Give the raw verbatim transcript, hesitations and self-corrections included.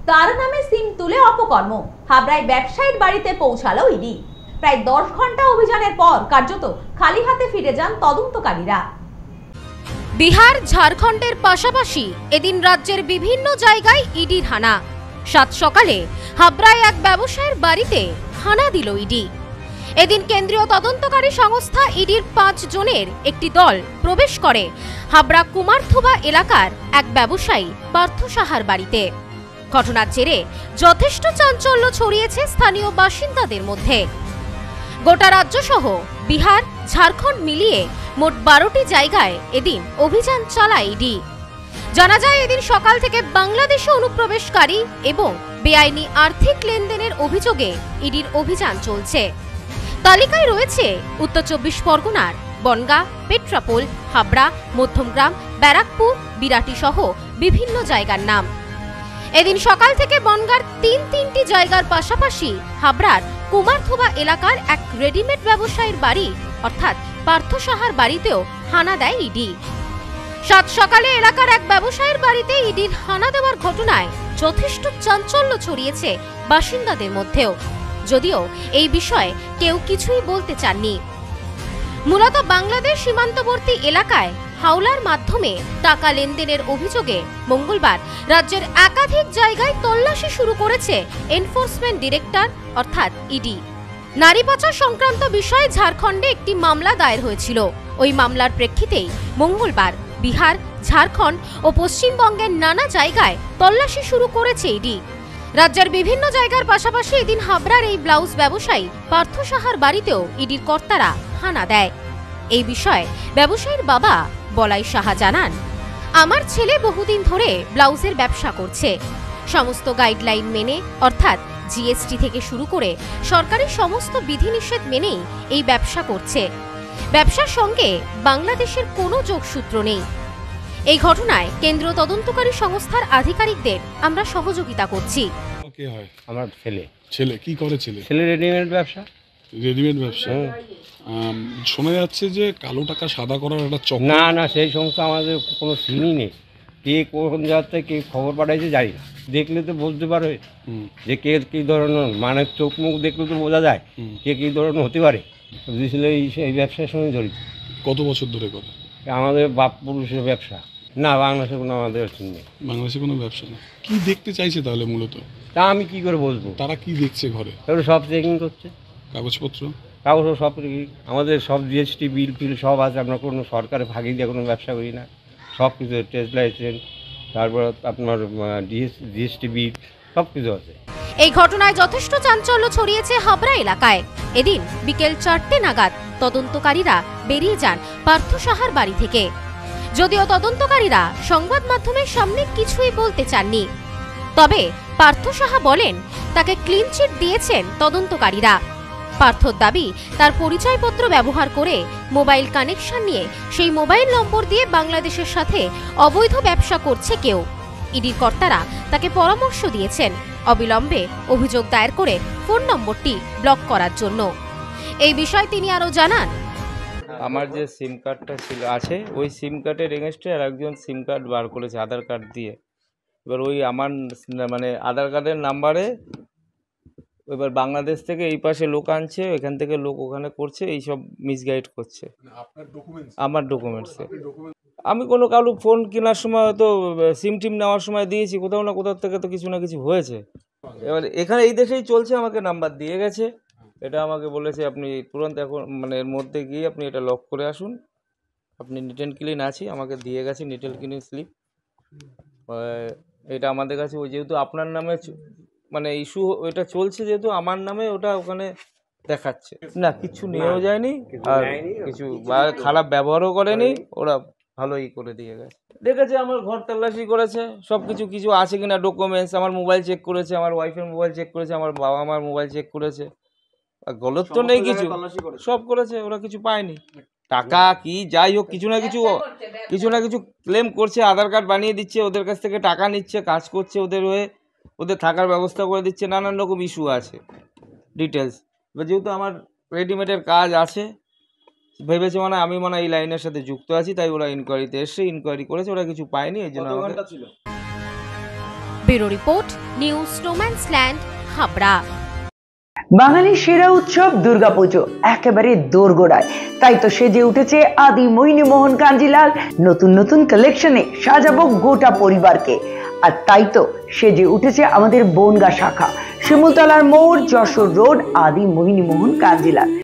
তার নামে সিম তুলে অপকর্ম, হাবড়ায় ব্যবসায়ীর বাড়িতে পৌঁছালো ইডি। প্রায় দশ ঘন্টা অভিযানের পর কার্যত খালি হাতে ফিরে যান তদন্তকারীরা। বিহার ঝাড়খণ্ডের পাশাপাশি এদিন রাজ্যের বিভিন্ন জায়গায় ইডির হানা। সাত সকালে হাবড়ায় এক ব্যবসায়ীর বাড়িতে হানা দিল ইডি। এদিন কেন্দ্রীয় তদন্তকারী সংস্থা ইডির পাঁচ জনের একটি দল প্রবেশ করে হাবড়া কুমারথুবা এলাকার এক ব্যবসায়ী পার্থ সাহার বাড়িতে। ঘটনার জেরে যথেষ্ট চাঞ্চল্য ছড়িয়েছে স্থানীয় বাসিন্দাদের মধ্যে। গোটা রাজ্য সহ বিহার ঝাড়খণ্ড মিলিয়ে মোট বারোটি জায়গায় এদিন অভিযান চালায় ইডি। জানা যায় এদিন সকাল থেকে বাংলাদেশে অনুপ্রবেশকারী এবং বেআইনি আর্থিক লেনদেনের অভিযোগে ইডির অভিযান চলছে। তালিকায় রয়েছে উত্তর চব্বিশ পরগনার বনগাঁ, পেট্রাপোল, হাবড়া, মধ্যমগ্রাম, ব্যারাকপুর, বিরাটি সহ বিভিন্ন জায়গার নাম। এদিন সকাল থেকে বনগাঁর তিন তিনটি জায়গার পাশাপাশি হাবড়ার কুমারথুবা এলাকার এক রেডিমেড ব্যবসায়ীর বাড়ি অর্থাৎ পার্থ সাহার বাড়িতেও হানা দেয় ইডি। সাত সকালে এলাকার এক ব্যবসায়ীর বাড়িতে ইডির হানা দেওয়ার ঘটনায় যথেষ্ট চাঞ্চল্য ছড়িয়েছে বাসিন্দাদের মধ্যেও, যদিও এই বিষয়ে কেউ কিছুই বলতে চাননি। মূলত বাংলাদেশ সীমান্তবর্তী এলাকায় হাওলার মাধ্যমে টাকা লেনদেনের অভিযোগে মঙ্গলবার রাজ্যের একাধিক জায়গায় তল্লাশি শুরু করেছে এনফোর্সমেন্ট ডিরেক্টর অর্থাৎ ইডি। নারী পাচার সংক্রান্ত বিষয়ে ঝাড়খণ্ডে একটি মামলা দায়ের হয়েছিল। ওই মামলার প্রেক্ষিতেই মঙ্গলবার বিহার, ঝাড়খণ্ড ও পশ্চিমবঙ্গের নানা জায়গায় তল্লাশি শুরু করেছে ইডি। রাজ্যের বিভিন্ন জায়গার পাশাপাশি এদিন হাবড়ার এই ব্লাউজ ব্যবসায়ী পার্থ সাহার বাড়িতেও ইডির কর্তারা হানা দেয়। এই বিষয়ে ব্যবসায়ীর বাবা বলাই সাহা জানান, আমার ছেলে বহুদিন ধরে ব্লাউজের ব্যবসা করছে। সমস্ত গাইডলাইন মেনে অর্থাৎ জিএসটি থেকে শুরু করে সরকারি সমস্ত বিধিনিষেধ মেনেই এই ব্যবসা করছে। ব্যবসার সঙ্গে বাংলাদেশের কোনো যোগসূত্র নেই। এই ঘটনায় কেন্দ্রীয় তদন্তকারী সংস্থার আধিকারিকদের আমরা সহযোগিতা করছি। কে হয়? আমার ছেলে। ছেলে কি করে? ছেলে ছেলে রেডিমেড ব্যবসা। রেডিমেড ব্যবসা। শোনা যাচ্ছে যে কালো টাকা সাদা করার একটা চক্র। না না, সেই সমস্ত আমাদের কোনো সিনই নেই। কে কোন জায়গাতে কে খবর পাঠাইছে জানি না। দেখলে তো বুঝতে পারবে যে কে কী ধরনের, মানে চোখ মুখ দেখলে তো বোঝা যায় কে কী ধরনের হতে পারে। বুঝলে এই এই ব্যবসার সঙ্গে জড়িত। কত বছর ধরে করে? আমাদের বাপ পুরুষের ব্যবসা। না, বাংলাদেশে কোনো আমাদের নেই। বাংলাদেশে কোনো ব্যবসা নেই। কি দেখতে চাইছে তাহলে মূলত? তা আমি কি করে বলবো? তারা কি দেখছে ঘরে? এগুলো সব চেকিং করছে, কাগজপত্র কাগজ সব। আমাদের সব জিএসটি বিল ফিল সব আছে। আমরা কোনো সরকারে ফাঁকি দিয়ে কোনো ব্যবসা করি না। সব কিছু ট্রেড লাইসেন্স, তারপর আপনার জিএসটি বিল সব কিছু আছে। এই ঘটনায় যথেষ্ট চাঞ্চল্য ছড়িয়েছে হাবড়া এলাকায়। এদিন বিকেল চারটে নাগাদ তদন্তকারীরা বেরিয়ে যান পার্থ সাহার বাড়ি থেকে। যদিও তদন্তকারীরা সংবাদ মাধ্যমের সামনে কিছুই বলতে চাননি, তবে পার্থ সাহা বলেন তাকে ক্লিন চিট দিয়েছেন তদন্তকারীরা। পার্থর দাবি তার পরিচয়পত্র ব্যবহার করে মোবাইল কানেকশন নিয়ে সেই মোবাইল নম্বর দিয়ে বাংলাদেশের সাথে অবৈধ ব্যবসা করছে কেউ। ইডির কর্তারা তাকে পরামর্শ দিয়েছেন অবিলম্বে অভিযোগ দায়ের করে ফোন নম্বরটি ব্লক করার জন্য। এই বিষয়ে তিনি আরো জানান, আমার যে সিম কার্ডটা ছিল আছে ওই সিম কার্ডের এগেনস্টে আর একজন সিম কার্ড বার করেছে আধার কার্ড দিয়ে। এবার ওই আমার মানে আধার কার্ডের নাম্বারে এবার বাংলাদেশ থেকে এই পাশে লোক আনছে, এখান থেকে লোক ওখানে করছে, এইসব মিসগাইড করছে। আমার ডকুমেন্টসে আমি কোনো কারো ফোন কেনার সময় হয়তো সিম টিম নেওয়ার সময় দিয়েছি, কোথাও না কোথাও থেকে তো কিছু না কিছু হয়েছে। এবার এখানে এই দেশেই চলছে, আমাকে নাম্বার দিয়ে গেছে। এটা আমাকে বলেছে আপনি তুরন্ত এখন মানে এর মধ্যে গিয়ে আপনি এটা লক করে আসুন, আপনি নিট অ্যান্ড ক্লিন আছি। আমাকে দিয়ে গেছে নিট অ্যান্ড ক্লিন স্লিপ। এটা আমাদের কাছে ওই যেহেতু আপনার নামে মানে ইস্যু ওইটা চলছে, যেহেতু আমার নামে ওটা ওখানে দেখাচ্ছে না, কিছু নিয়েও যায়নি আর কিছু খারাপ ব্যবহারও করেনি। ওরা ভালোই করে দিয়ে গেছে। দেখেছে আমার ঘর তল্লাশি করেছে, সব কিছু কিছু আছে কিনা ডকুমেন্টস, আমার মোবাইল চেক করেছে, আমার ওয়াইফের মোবাইল চেক করেছে, আমার বাবা মার মোবাইল চেক করেছে। গলত তো নেই কিছু, সব করেছে, ওরা কিছু পায়নি। টাকা কি যাই হোক কিছু না কিছু কিছু না কিছু ক্লেম করছে, আধার কার্ড বানিয়ে দিচ্ছে, ওদের কাছ থেকে টাকা নিচ্ছে, কাজ করছে ওদের হয়ে, ওদের থাকার ব্যবস্থা করে দিচ্ছে, নানান রকম ইস্যু আছে ডিটেলস। এবার যেহেতু আমার রেডিমেডের কাজ আছে, ভেবেছে মানে আমি মানে এই লাইনের সাথে যুক্ত আছি, তাই ওরা ইনকোয়ারিতে এসে ইনকোয়ারি করেছে, ওরা কিছু পায়নি, এই জন্য। Bureau report, news snowman's land, Habra. বাঙালির সেরা উৎসব দুর্গাপুজো একেবারে দোরগোড়ায়, তাই তো সেজে উঠেছে আদি মোহিনী মোহন কাঞ্জিলাল। নতুন নতুন কালেকশনে সাজাবো গোটা পরিবারকে। আর তাই তো সেজে উঠেছে আমাদের বনগাঁ শাখা, শিমুলতলার মোড়, যশোর রোড, আদি মোহিনী মোহন কাঞ্জিলাল।